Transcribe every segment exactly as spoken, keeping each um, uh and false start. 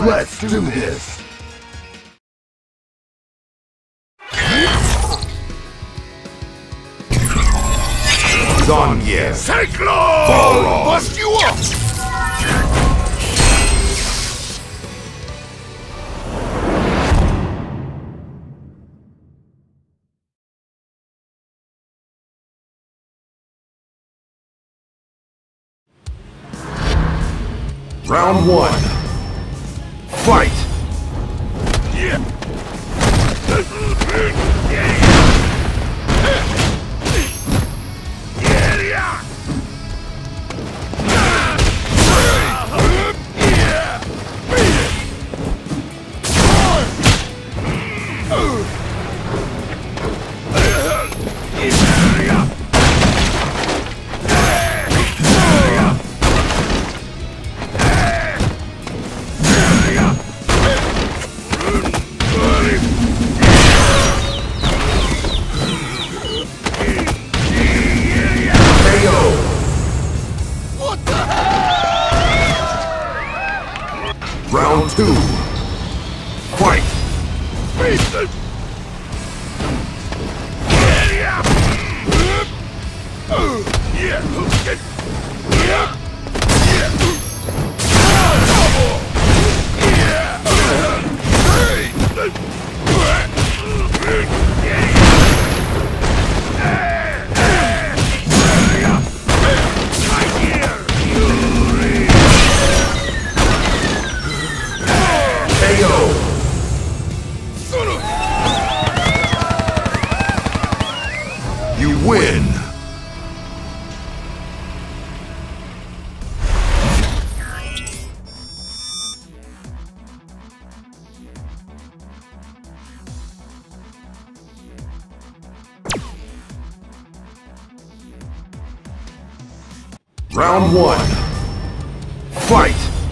Let's do this! Zangief! Cyclone! Balrog! Bust you up! Round one. Fight! Yeah! Round two. Fight! You win! Round one. Fight!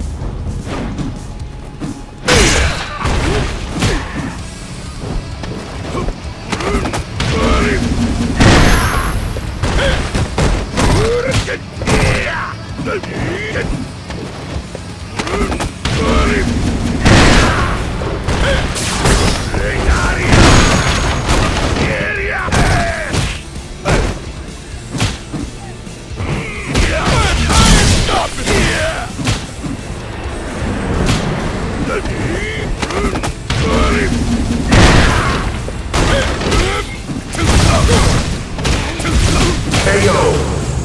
K O!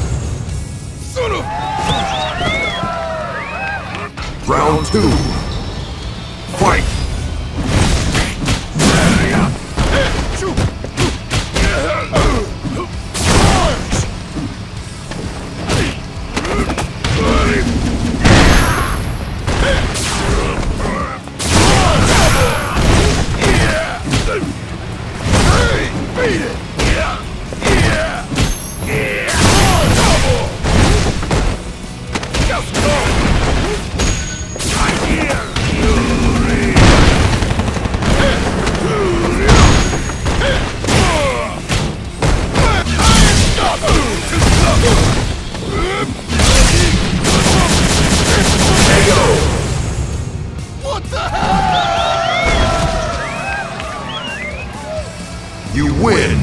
Round two. Fight! Beat it! Yeah! Yeah! Yeah! Just go! I hear Fury! K O! What the hell? You win!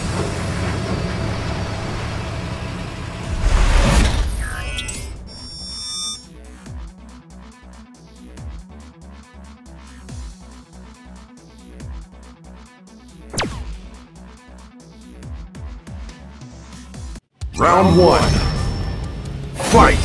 Round one. Fight!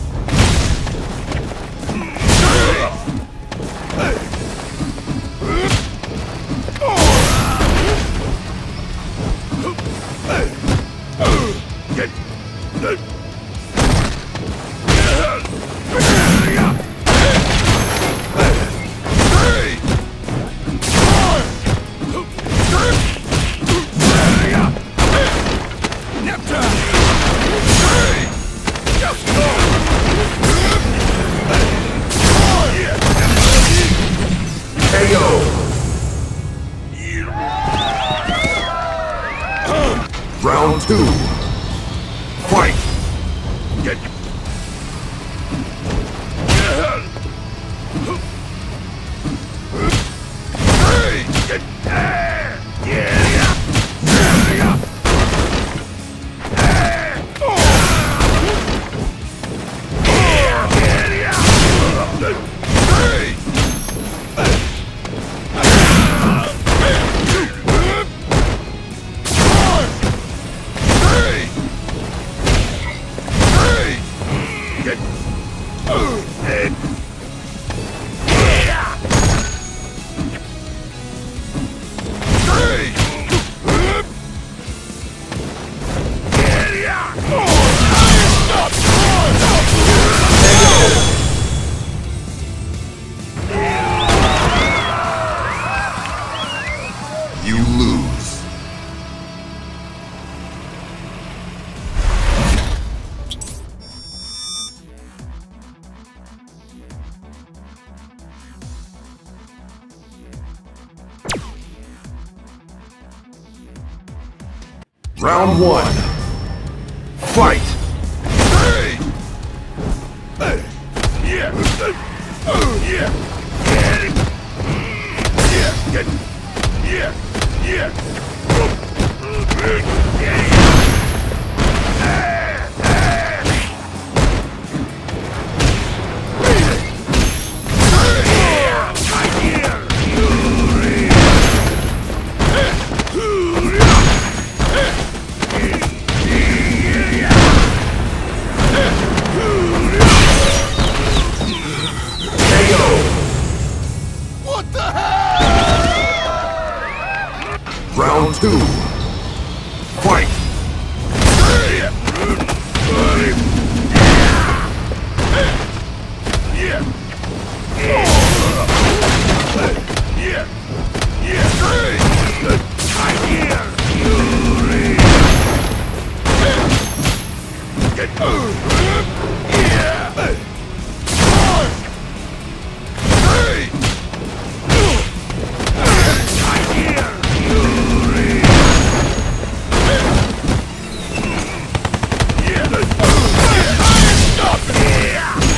K O! Round two. Fight! You lose. Round one. Fight! Hey! Hey! Yeah! Uh, yeah! Get it! Yeah! Get it! Yeah! Yeah! What the hell? Round two. Fight! Yeah! Yeah! Yeah! Yeah! I hear you! Get yeah! Hey! I hear you! Yeah! Stop it!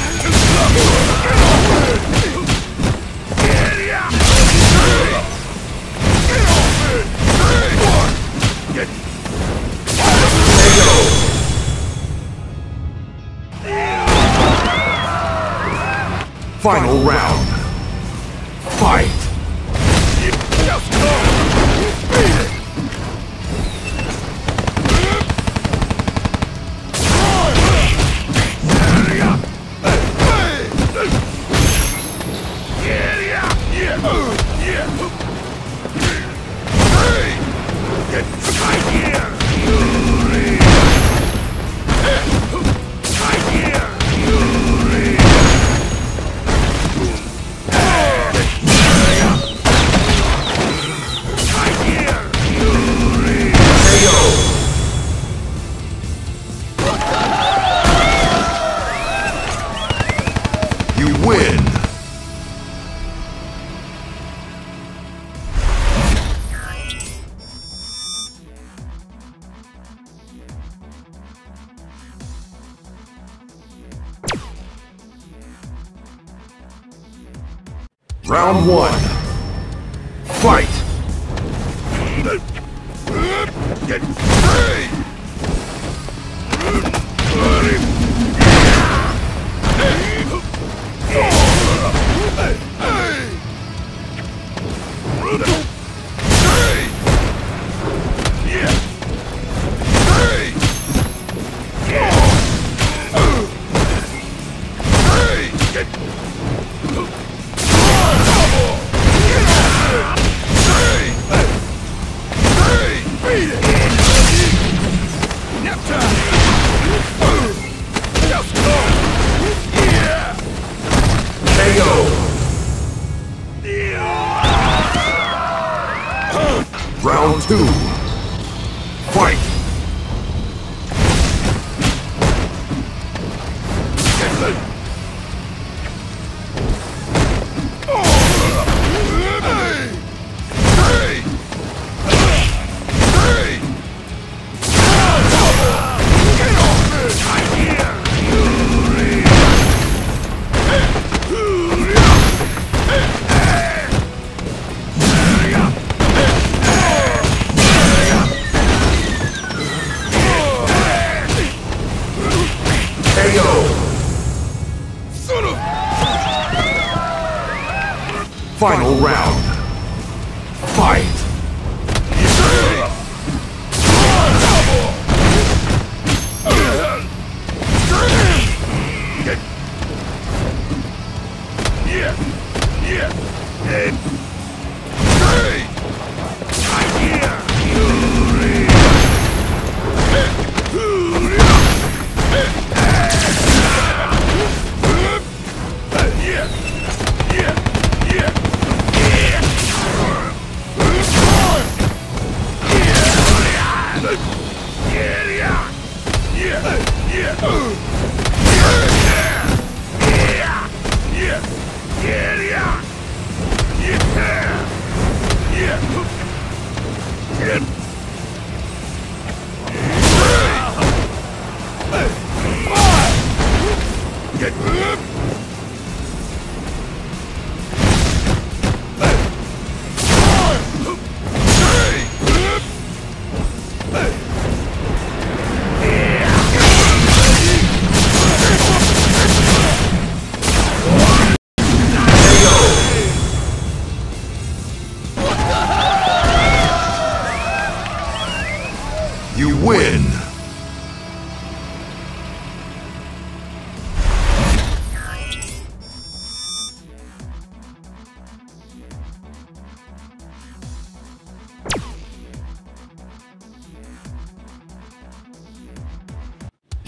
Final round. Fight! Just go! Beat it! You win! Round one. Fight! Get hey! Round two. Fight! Final round. Fight! Yeah! Yeah! Hey! Hey! I hear you!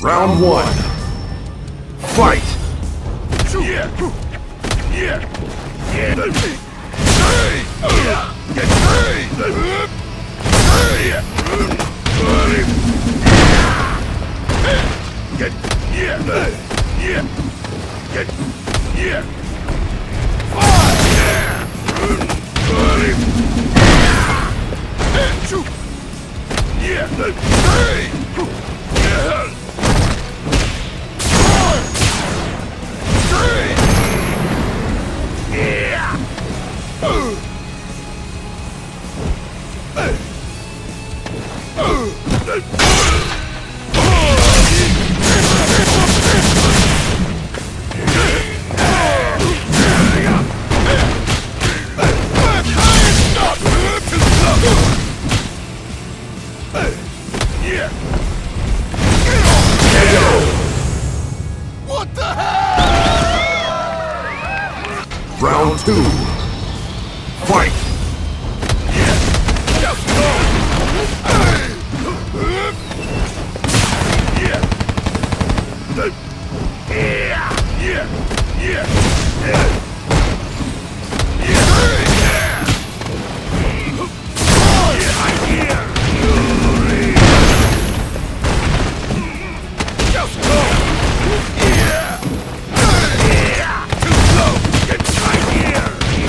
Round one. Fight! Yeah! Yeah! Yeah! Hey! Get hey! Hey! Get yeah! Yeah! Get yeah! Fight! Yeah! Shoot! Yeah! Hey! Yeah! What the hell? Round two. Fight! Yeah! Just go! Yeah! Yeah! Yeah! Yeah! Yeah! Just go! Yeah! Yeah! Too slow! Get right here!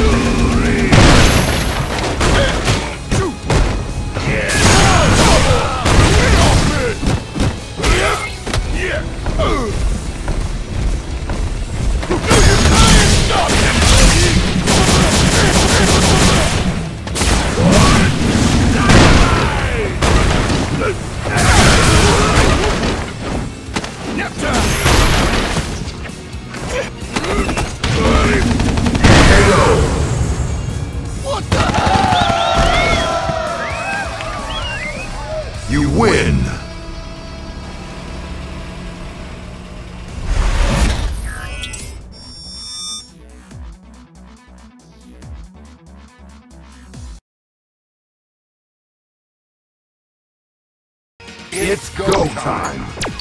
What the hell? You win! It's go time!